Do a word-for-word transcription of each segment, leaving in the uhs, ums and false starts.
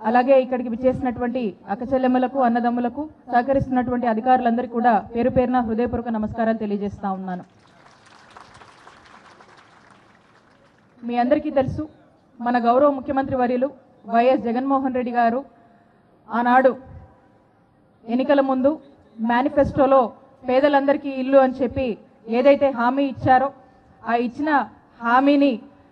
అలాగే ఇక్కడికి విచ్చేసినటువంటి అక్కచెల్లెమ్మలకు అన్నదమ్ములకు సహకరిస్తున్నటువంటి అధికారులందరికీ కూడా పేరు పేరున హృదయపూర్వక నమస్కారాలు తెలియజేస్తా ఉన్నాను. మీ అందరికీ తెలుసు, మన గౌరవ ముఖ్యమంత్రి వర్యులు వైఎస్ జగన్మోహన్ రెడ్డి గారు ఆనాడు ఎన్నికల ముందు మేనిఫెస్టోలో పేదలందరికీ ఇల్లు అని చెప్పి ఏదైతే హామీ ఇచ్చారో ఆ ఇచ్చిన హామీని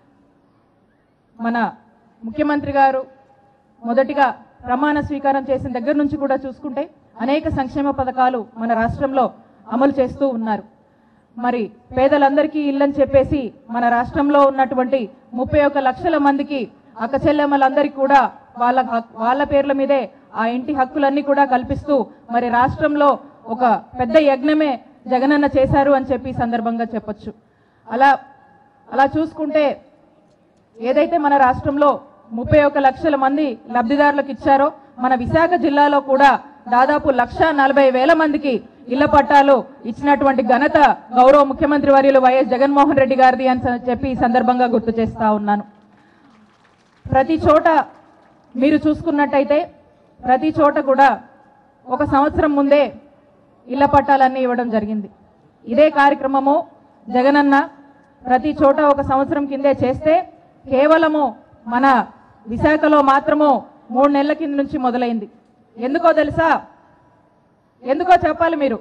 మన ముఖ్యమంత్రి గారు మొదటిగా ప్రమాణ స్వీకారం చేసిన దగ్గర నుంచి కూడా చూసుకుంటే అనేక సంక్షేమ పథకాలు మన రాష్ట్రంలో అమలు చేస్తూ ఉన్నారు. మరి పేదలందరికీ ఇల్లని చెప్పేసి మన రాష్ట్రంలో ఉన్నటువంటి ముప్పై ఒక్క లక్షల మందికి అక్కచెల్లెమ్మలందరికీ కూడా వాళ్ళ వాళ్ళ పేర్ల మీదే ఆ ఇంటి హక్కులన్నీ కూడా కల్పిస్తూ మరి రాష్ట్రంలో ఒక పెద్ద యజ్ఞమే జగనన్న చేశారు అని చెప్పి సందర్భంగా చెప్పొచ్చు. అలా అలా చూసుకుంటే ఏదైతే మన రాష్ట్రంలో ముప్పై ఒక్క లక్షల మంది లబ్ధిదారులకు ఇచ్చారో మన విశాఖ జిల్లాలో కూడా దాదాపు లక్ష నలభై వేల మందికి ఇళ్ల పట్టాలు ఇచ్చినటువంటి ఘనత గౌరవ ముఖ్యమంత్రి వర్యులు వైఎస్ జగన్మోహన్ రెడ్డి గారిది అని చెప్పి ఈ సందర్భంగా గుర్తు చేస్తా ఉన్నాను. ప్రతి చోట మీరు చూసుకున్నట్టయితే ప్రతి చోట కూడా ఒక సంవత్సరం ముందే ఇళ్ల పట్టాలన్నీ ఇవ్వడం జరిగింది. ఇదే కార్యక్రమము జగనన్న ప్రతి చోట ఒక సంవత్సరం కిందే చేస్తే కేవలము మన విశాఖలో మాత్రము మూడు నెలల కింద నుంచి మొదలైంది. ఎందుకో తెలుసా? ఎందుకో చెప్పాలి మీరు.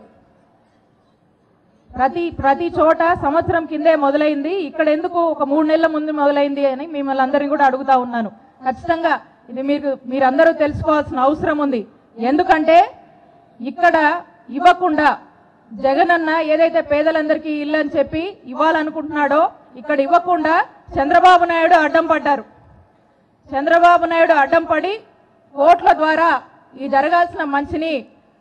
ప్రతి ప్రతి చోట సంవత్సరం కిందే మొదలైంది, ఇక్కడ ఎందుకు ఒక మూడు నెలల ముందు మొదలైంది అని మిమ్మల్ని అందరినీ కూడా అడుగుతా ఉన్నాను. ఖచ్చితంగా ఇది మీరు మీరందరూ తెలుసుకోవాల్సిన అవసరం ఉంది. ఎందుకంటే ఇక్కడ ఇవ్వకుండా జగనన్న ఏదైతే పేదలందరికీ ఇల్లు అని చెప్పి ఇవ్వాలనుకుంటున్నాడో ఇక్కడ ఇవ్వకుండా చంద్రబాబు నాయుడు అడ్డం పడ్డారు. చంద్రబాబు నాయుడు అడ్డం పడి కోట్ల ద్వారా ఈ జరగాల్సిన మంచిని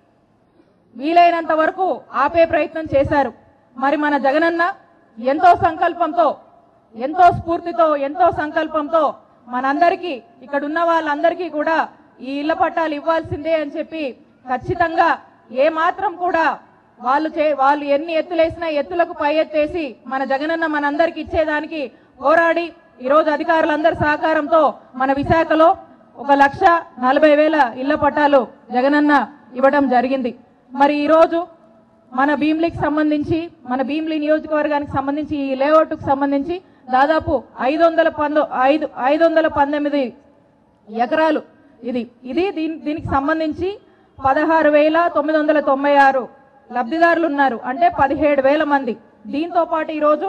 వీలైనంత వరకు ఆపే ప్రయత్నం చేశారు. మరి మన జగనన్న ఎంతో సంకల్పంతో ఎంతో స్ఫూర్తితో ఎంతో సంకల్పంతో మనందరికీ ఇక్కడ ఉన్న వాళ్ళందరికీ కూడా ఈ ఇళ్ల పట్టాలు ఇవ్వాల్సిందే అని చెప్పి ఖచ్చితంగా ఏ మాత్రం కూడా వాళ్ళు చే వాళ్ళు ఎన్ని ఎత్తులేసినా ఎత్తులకు పై ఎత్తేసి మన జగనన్న మనందరికి ఇచ్చేదానికి పోరాడి ఈరోజు అధికారులందరి సహకారంతో మన విశాఖలో ఒక లక్ష నలభై వేల ఇళ్ల పట్టాలు జగనన్న ఇవ్వడం జరిగింది. మరి ఈరోజు మన భీమిలికి సంబంధించి మన భీమిలి నియోజకవర్గానికి సంబంధించి ఈ లేఅవుట్కు సంబంధించి దాదాపు ఐదు వందల పందో ఐదు ఐదు వందల పంతొమ్మిది ఎకరాలు ఇది ఇది దీని దీనికి సంబంధించి పదహారు వేల తొమ్మిది వందల తొంభై ఆరు లబ్ధిదారులు ఉన్నారు. అంటే పదిహేడు వేల మంది. దీంతో పాటు ఈరోజు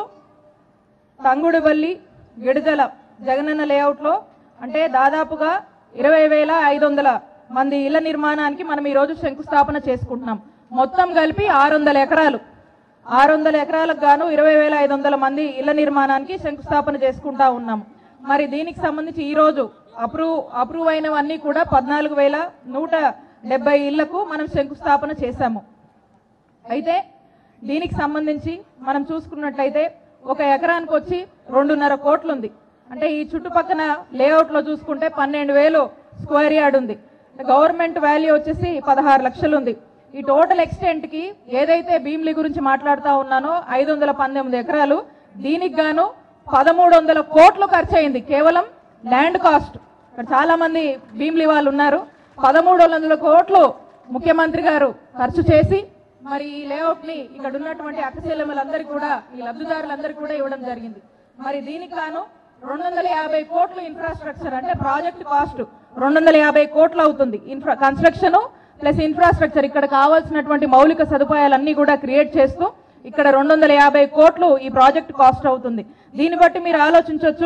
తంగుడుబల్లి గిడిజల జగనన్న లేఅవుట్లో అంటే దాదాపుగా ఇరవై వేల ఐదు వందల మంది ఇళ్ల నిర్మాణానికి మనం ఈరోజు శంకుస్థాపన చేసుకుంటున్నాం. మొత్తం కలిపి ఆరు వందల ఎకరాలు ఆరు వందల ఎకరాలకు గాను ఇరవై వేల ఐదు వందల మంది ఇళ్ల నిర్మాణానికి శంకుస్థాపన చేసుకుంటా ఉన్నాం. మరి దీనికి సంబంధించి ఈరోజు అప్రూవ్ అప్రూవ్ అయినవన్నీ కూడా పద్నాలుగు వేల నూట డెబ్బై ఇళ్లకు మనం శంకుస్థాపన చేశాము. అయితే దీనికి సంబంధించి మనం చూసుకున్నట్లయితే ఒక ఎకరానికి వచ్చి రెండున్నర కోట్లు ఉంది. అంటే ఈ చుట్టుపక్కల లేఅవుట్లో చూసుకుంటే పన్నెండు వేలు స్క్వేర్ యార్డ్ ఉంది. గవర్నమెంట్ వాల్యూ వచ్చేసి పదహారు లక్షలు ఉంది. ఈ టోటల్ ఎక్స్టెంట్ కి ఏదైతే భీమిలి గురించి మాట్లాడుతూ ఉన్నానో ఐదు వందల పంతొమ్మిది ఎకరాలు దీనికి గాను పదమూడు వందల కోట్లు ఖర్చు అయింది కేవలం ల్యాండ్ కాస్ట్. ఇక్కడ చాలా మంది భీమిలి వాళ్ళు ఉన్నారు. పదమూడు వందల కోట్లు ముఖ్యమంత్రి గారు ఖర్చు చేసి మరి ఈ లేఅవుట్ ని ఇక్కడ ఉన్నటువంటి అక్కచెల్లెమ్మలందరికీ కూడా ఈ లబ్ధిదారులందరికీ కూడా ఇవ్వడం జరిగింది. మరి దీనికి గాను రెండు వందల యాభై కోట్లు ఇన్ఫ్రాస్ట్రక్చర్ అంటే ప్రాజెక్ట్ కాస్ట్ రెండు వందల యాభై కోట్లు అవుతుంది. ఇన్ఫ్రా కన్స్ట్రక్షన్ ప్లస్ ఇన్ఫ్రాస్ట్రక్చర్ ఇక్కడ కావాల్సినటువంటి మౌలిక సదుపాయాలన్నీ కూడా క్రియేట్ చేస్తూ ఇక్కడ రెండు వందల యాభై కోట్లు ఈ ప్రాజెక్ట్ కాస్ట్ అవుతుంది. దీన్ని బట్టి మీరు ఆలోచించవచ్చు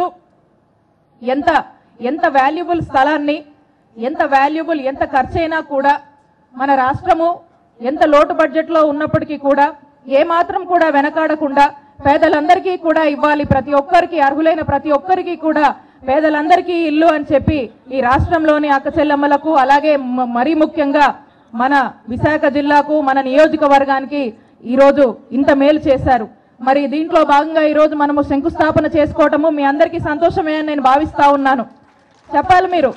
ఎంత ఎంత వాల్యుబుల్ స్థలాన్ని ఎంత వాల్యుబుల్ ఎంత ఖర్చైనా కూడా మన రాష్ట్రము ఎంత లోటు బడ్జెట్ లో ఉన్నప్పటికీ కూడా ఏ మాత్రం కూడా వెనకాడకుండా పేదలందరికీ కూడా ఇవ్వాలి, ప్రతి ఒక్కరికి అర్హులైన ప్రతి ఒక్కరికి కూడా పేదలందరికీ ఇల్లు అని చెప్పి ఈ రాష్ట్రంలోని అక్కచెల్లెమ్మలకు అలాగే మరీ ముఖ్యంగా మన విశాఖ జిల్లాకు మన నియోజకవర్గానికి ఈరోజు ఇంత మేలు చేశారు. మరి దీంట్లో భాగంగా ఈరోజు మనము శంకుస్థాపన చేసుకోవటము మీ అందరికీ సంతోషమే అని నేను భావిస్తా ఉన్నాను. చెప్పాలి మీరు,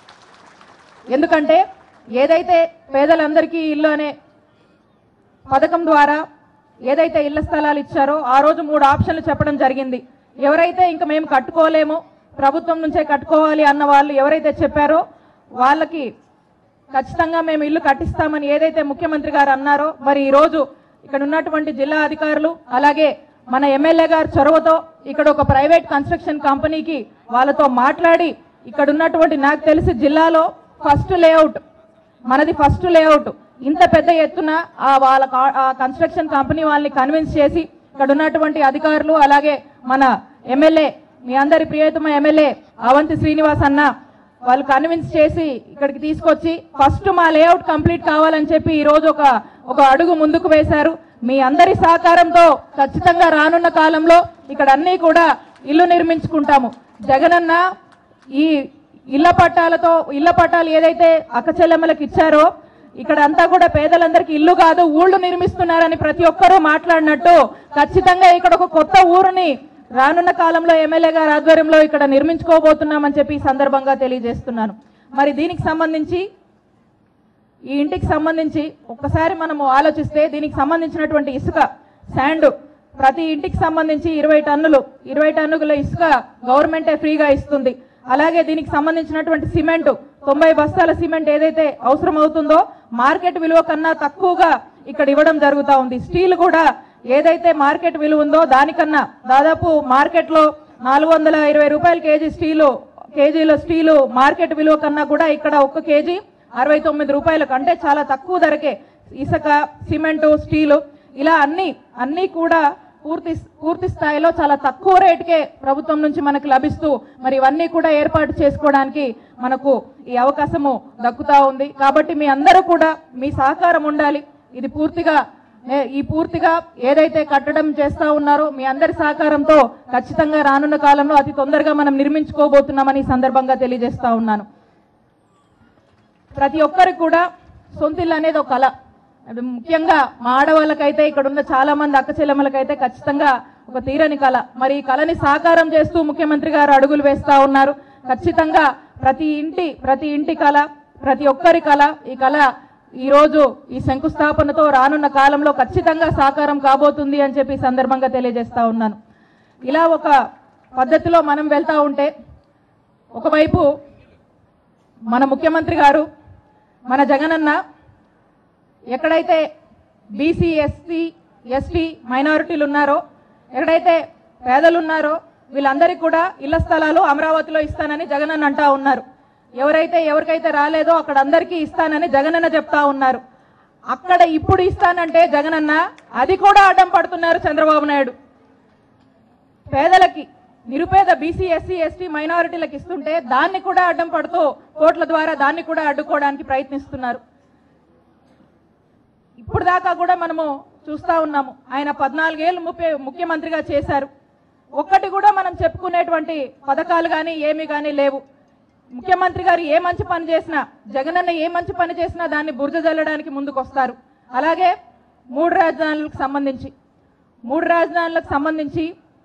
ఎందుకంటే ఏదైతే పేదలందరికీ ఇల్లు అనే పథకం ద్వారా ఏదైతే ఇళ్ల స్థలాలు ఇచ్చారో ఆ రోజు మూడు ఆప్షన్లు చెప్పడం జరిగింది. ఎవరైతే ఇంకా మేము కట్టుకోలేము ప్రభుత్వం నుంచే కట్టుకోవాలి అన్న వాళ్ళు ఎవరైతే చెప్పారో వాళ్ళకి ఖచ్చితంగా మేము ఇల్లు కట్టిస్తామని ఏదైతే ముఖ్యమంత్రి గారు అన్నారో మరి ఈ రోజు ఇక్కడ ఉన్నటువంటి జిల్లా అధికారులు అలాగే మన ఎమ్మెల్యే గారి చొరవతో ఇక్కడ ఒక ప్రైవేట్ కన్స్ట్రక్షన్ కంపెనీకి వాళ్ళతో మాట్లాడి ఇక్కడ ఉన్నటువంటి నాకు తెలిసి జిల్లాలో ఫస్ట్ లేఅవుట్ మనది ఫస్ట్ లేఅవుట్ ఇంత పెద్ద ఎత్తున ఆ వాళ్ళ కన్స్ట్రక్షన్ కంపెనీ వాళ్ళని కన్విన్స్ చేసి ఇక్కడ ఉన్నటువంటి అధికారులు అలాగే మన ఎమ్మెల్యే మీ అందరి ప్రియతమ ఎమ్మెల్యే అవంతి శ్రీనివాస్ అన్న వాళ్ళు కన్విన్స్ చేసి ఇక్కడికి తీసుకొచ్చి ఫస్ట్ మా లేఅవుట్ కంప్లీట్ కావాలని చెప్పి ఈ రోజు ఒక ఒక అడుగు ముందుకు వేశారు. మీ అందరి సహకారంతో ఖచ్చితంగా రానున్న కాలంలో ఇక్కడ అన్ని కూడా ఇల్లు నిర్మించుకుంటాము. జగనన్న ఈ ఇళ్ల పట్టాలతో ఇళ్ల పట్టాలు ఏదైతే అక్కచెల్లెమ్మలకు ఇచ్చారో ఇక్కడ అంతా కూడా పేదలందరికీ ఇల్లు కాదు ఊళ్ళు నిర్మిస్తున్నారని ప్రతి ఒక్కరూ మాట్లాడినట్టు ఖచ్చితంగా ఇక్కడ ఒక కొత్త ఊరుని రానున్న కాలంలో ఎమ్మెల్యే గారి ఆధ్వర్యంలో ఇక్కడ నిర్మించుకోబోతున్నామని చెప్పి ఈ సందర్భంగా తెలియజేస్తున్నాను. మరి దీనికి సంబంధించి ఈ ఇంటికి సంబంధించి ఒక్కసారి మనము ఆలోచిస్తే దీనికి సంబంధించినటువంటి ఇసుక శాండ్ ప్రతి ఇంటికి సంబంధించి ఇరవై టన్నులు ఇరవై టన్నుల ఇసుక గవర్నమెంటే ఫ్రీగా ఇస్తుంది. అలాగే దీనికి సంబంధించినటువంటి సిమెంట్ తొంభై బస్తాల సిమెంట్ ఏదైతే అవసరం అవుతుందో మార్కెట్ విలువ కన్నా తక్కువగా ఇక్కడ ఇవ్వడం జరుగుతూ ఉంది. స్టీల్ కూడా ఏదైతే మార్కెట్ విలువ ఉందో దానికన్నా దాదాపు మార్కెట్ లో నాలుగు వందల ఇరవై రూపాయల కేజీ స్టీలు కేజీల స్టీలు మార్కెట్ విలువ కన్నా కూడా ఇక్కడ ఒక్క కేజీ అరవై తొమ్మిది రూపాయలకు అంటే చాలా తక్కువ ధరకే ఇసుక సిమెంట్ స్టీలు ఇలా అన్ని అన్ని కూడా పూర్తి పూర్తి స్థాయిలో చాలా తక్కువ రేటుకే ప్రభుత్వం నుంచి మనకు లభిస్తూ మరి ఇవన్నీ కూడా ఏర్పాటు చేసుకోవడానికి మనకు ఈ అవకాశము దక్కుతా ఉంది. కాబట్టి మీ అందరూ కూడా మీ సహకారం ఉండాలి. ఇది పూర్తిగా ఈ పూర్తిగా ఏదైతే కట్టడం చేస్తా ఉన్నారో మీ అందరి సహకారంతో ఖచ్చితంగా రానున్న కాలంలో అతి తొందరగా మనం నిర్మించుకోబోతున్నామని ఈ సందర్భంగా తెలియజేస్తా ఉన్నాను. ప్రతి ఒక్కరికి కూడా సొంతిల్లు అనేది ఒక కళ. ముఖ్యంగా మా ఆడవాళ్ళకైతే ఇక్కడ ఉన్న చాలా మంది అక్క చెల్లెమ్మలకైతే ఖచ్చితంగా ఒక తీరని కళ. మరి ఈ కళని సాకారం చేస్తూ ముఖ్యమంత్రి గారు అడుగులు వేస్తా ఉన్నారు. ఖచ్చితంగా ప్రతి ఇంటి ప్రతి ఇంటి కళ ప్రతి ఒక్కరి కళ ఈ కళ ఈ రోజు ఈ శంకుస్థాపనతో రానున్న కాలంలో ఖచ్చితంగా సాకారం కాబోతుంది అని చెప్పి ఈ సందర్భంగా తెలియజేస్తా ఉన్నాను. ఇలా ఒక పద్ధతిలో మనం వెళ్తా ఉంటే ఒకవైపు మన ముఖ్యమంత్రి గారు మన జగనన్న ఎక్కడైతే బీసీ ఎస్సీ ఎస్టీ మైనారిటీలు ఉన్నారో ఎక్కడైతే పేదలు ఉన్నారో వీళ్ళందరికీ కూడా ఇళ్ల స్థలాలు అమరావతిలో ఇస్తానని జగనన్న అంటా ఉన్నారు. ఎవరైతే ఎవరికైతే రాలేదో అక్కడ అందరికీ ఇస్తానని జగనన్న చెప్తా ఉన్నారు. అక్కడ ఇప్పుడు ఇస్తానంటే జగనన్న అది కూడా అడ్డం పడుతున్నారు చంద్రబాబు నాయుడు. పేదలకి నిరుపేద బీసీ ఎస్సీ ఎస్టీ మైనారిటీలకు ఇస్తుంటే దాన్ని కూడా అడ్డం పడుతూ కోర్టుల ద్వారా దాన్ని కూడా అడ్డుకోవడానికి ప్రయత్నిస్తున్నారు. ఇప్పుడు దాకా కూడా మనము చూస్తా ఉన్నాము. ఆయన పద్నాలుగేళ్ళు ముప్పై ముఖ్యమంత్రిగా చేశారు. ఒక్కటి కూడా మనం చెప్పుకునేటువంటి పథకాలు కానీ ఏమి కానీ లేవు. ముఖ్యమంత్రి గారు ఏ మంచి పని చేసినా జగనన్న ఏ మంచి పని చేసినా దాన్ని బురద జల్లడానికి ముందుకు వస్తారు. అలాగే మూడు రాజధానులకు సంబంధించి మూడు రాజధానులకు సంబంధించి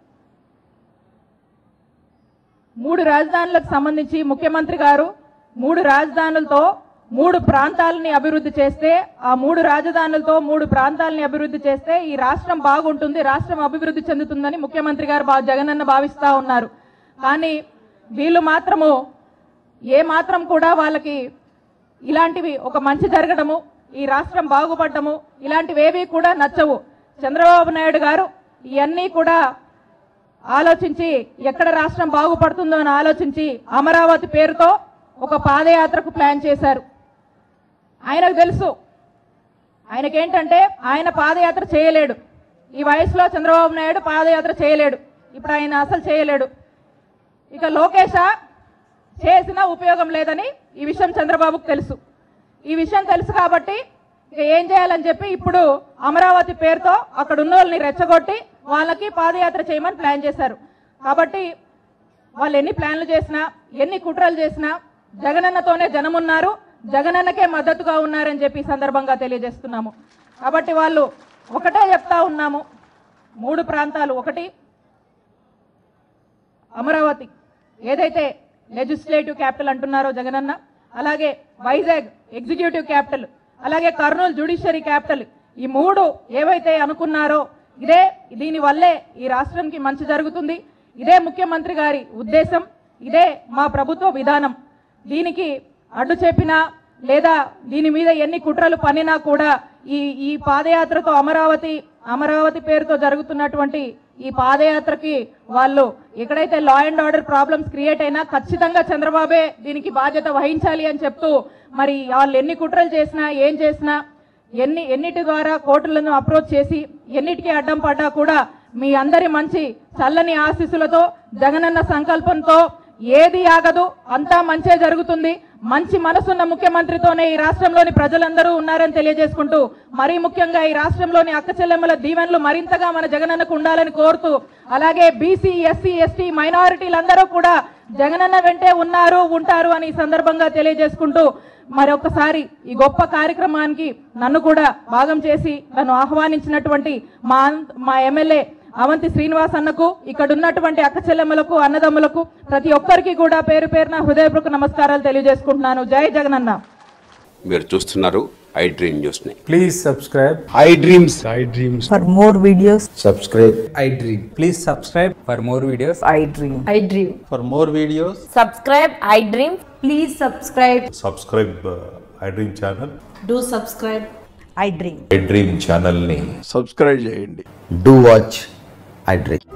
మూడు రాజధానులకు సంబంధించి ముఖ్యమంత్రి గారు మూడు రాజధానులతో మూడు ప్రాంతాలని అభివృద్ధి చేస్తే ఆ మూడు రాజధానులతో మూడు ప్రాంతాలని అభివృద్ధి చేస్తే ఈ రాష్ట్రం బాగుంటుంది రాష్ట్రం అభివృద్ధి చెందుతుందని ముఖ్యమంత్రి గారు జగనన్న భావిస్తా ఉన్నారు. కానీ వీళ్ళు మాత్రము ఏ మాత్రం కూడా వాళ్ళకి ఇలాంటివి ఒక మంచి జరగడము ఈ రాష్ట్రం బాగుపడటము ఇలాంటివేవి కూడా నచ్చవు. చంద్రబాబు నాయుడు గారు ఇవన్నీ కూడా ఆలోచించి ఎక్కడ రాష్ట్రం బాగుపడుతుందో అని ఆలోచించి అమరావతి పేరుతో ఒక పాదయాత్రకు ప్లాన్ చేశారు. ఆయనకు తెలుసు ఆయనకేంటంటే ఆయన పాదయాత్ర చేయలేడు. ఈ వయసులో చంద్రబాబు నాయుడు పాదయాత్ర చేయలేడు. ఇప్పుడు ఆయన అసలు చేయలేడు. ఇక లోకేష్ చేసినా ఉపయోగం లేదని ఈ విషయం చంద్రబాబుకు తెలుసు. ఈ విషయం తెలుసు కాబట్టి ఇక ఏం చేయాలని చెప్పి ఇప్పుడు అమరావతి పేరుతో అక్కడ ఉన్న వాళ్ళని రెచ్చగొట్టి వాళ్ళకి పాదయాత్ర చేయమని ప్లాన్ చేశారు. కాబట్టి వాళ్ళు ఎన్ని ప్లాన్లు చేసినా ఎన్ని కుట్రలు చేసినా జగనన్నతోనే జనం ఉన్నారు జగనన్నకే మద్దతుగా ఉన్నారని చెప్పి ఈ సందర్భంగా తెలియజేస్తున్నాము. కాబట్టి వాళ్ళు ఒకటే చెప్తా ఉన్నాము, మూడు ప్రాంతాలు, ఒకటి అమరావతి ఏదైతే లెజిస్లేటివ్ క్యాపిటల్ అంటున్నారో జగనన్న, అలాగే వైజాగ్ ఎగ్జిక్యూటివ్ క్యాపిటల్, అలాగే కర్నూలు జ్యుడిషియరీ క్యాపిటల్, ఈ మూడు ఏవైతే అనుకున్నారో ఇదే దీని వల్లే ఈ రాష్ట్రానికి మంచి జరుగుతుంది, ఇదే ముఖ్యమంత్రి గారి ఉద్దేశం, ఇదే మా ప్రభుత్వ విధానం. దీనికి అడ్డు చెప్పినా లేదా దీని మీద ఎన్ని కుట్రలు పన్నినా కూడా ఈ ఈ పాదయాత్రతో అమరావతి అమరావతి పేరుతో జరుగుతున్నటువంటి ఈ పాదయాత్రకి వాళ్ళు ఎక్కడైతే law and order problems create అయినా ఖచ్చితంగా చంద్రబాబే దీనికి బాధ్యత వహించాలి అని చెప్తూ మరి వాళ్ళు ఎన్ని కుట్రలు చేసినా ఏం చేసినా ఎన్ని ఎన్నిటి ద్వారా కోర్టులను అప్రోచ్ చేసి ఎన్నిటికీ అడ్డం పడ్డా కూడా మీ అందరి మంచి చల్లని ఆశీస్సులతో జగనన్న సంకల్పంతో ఏది ఆగదు, అంతా మంచే జరుగుతుంది. మంచి మనసున్న ముఖ్యమంత్రితోనే ఈ రాష్ట్రంలోని ప్రజలందరూ ఉన్నారని తెలియజేసుకుంటూ మరీ ముఖ్యంగా ఈ రాష్ట్రంలోని అక్క చెల్లెమ్మల దీవెనలు మరింతగా మన జగనన్నకు ఉండాలని కోరుతూ అలాగే బీసీ ఎస్సీ ఎస్టీ మైనారిటీలందరూ కూడా జగనన్న వెంటే ఉన్నారు ఉంటారు అని ఈ సందర్భంగా తెలియజేసుకుంటూ మరొకసారి ఈ గొప్ప కార్యక్రమానికి నన్ను కూడా భాగం చేసి నన్ను ఆహ్వానించినటువంటి మా మా ఎమ్మెల్యే అవంతి శ్రీనివాస్ అన్నకు, ఇక్కడ ఉన్నటువంటి అక్క చెల్లెమ్మలకు, అన్నదమ్ములకు ప్రతి ఒక్కరికి కూడా పేరు పేరున హృదయపూర్వక నమస్కారాలు తెలియజేసుకుంటున్నాను. జై జగనన్న. మీరు చూస్తున్నారు iDream న్యూస్ ని. Please subscribe iDreams. iDreams. For more videos, Subscribe iDream. Please subscribe for more videos. iDream. iDream. For more videos. Subscribe iDream. Please subscribe. Subscribe uh, iDream channel. Do subscribe iDream. iDream channel ni subscribe చేయండి. Do watch iDream.